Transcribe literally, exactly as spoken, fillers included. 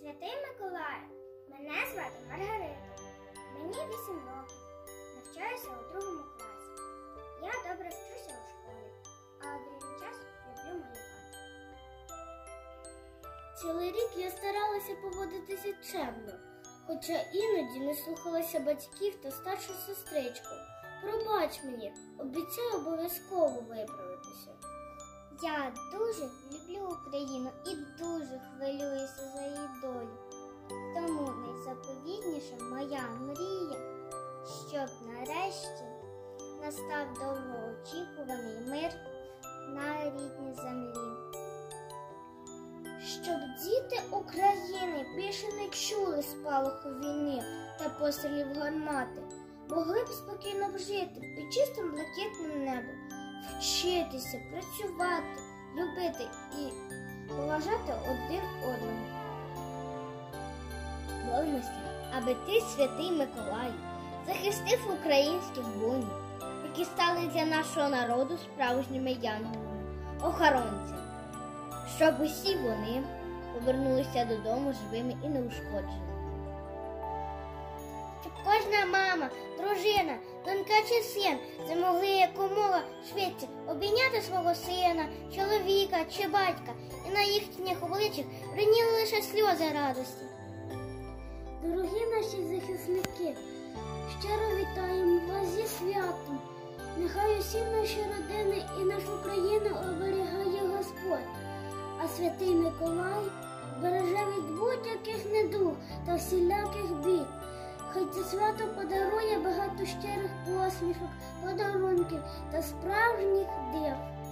Святий Миколаю, мене звати Маргарита. Мені вісім років. Навчаюся у другому класі. Я добре вчуся у школі, а у вільний час люблю малювати. Цілий рік я старалася поводитися чемно, хоча іноді не слухалася батьків та старшу сестричку. Пробач мені, обіцяю обов'язково виправитися. Я дуже люблю Україну і дуже хвилююся за її долю. Тому найзаповітніша моя мрія, щоб нарешті настав довгоочікуваний мир на рідній землі. Щоб діти України більше не чули спалаху війни та пострілів гармати, могли б спокійно жити під чистим блакитним небом, вчитися, працювати, любити і поважати один одного. Молимося, аби ти, святий Миколаю, захистив українських воїнів, які стали для нашого народу справжніми янголами, охоронцями, щоб усі вони повернулися додому живими і неушкодженими. Щоб кожна мама, дружина, донька чи син змогли якомога швидше обійняти свого сина, чоловіка чи батька, і на їхніх обличчях бриніли лише сльози радості. Дорогі наші захисники, щиро вітаємо вас зі святом. Нехай усі наші родини і нашу країну оберігає Господь, а святий Миколай береже від будь-яких недуг та всіляких бід. Хай це свято подарує багато щирих посмішок, подарунків та справжніх див.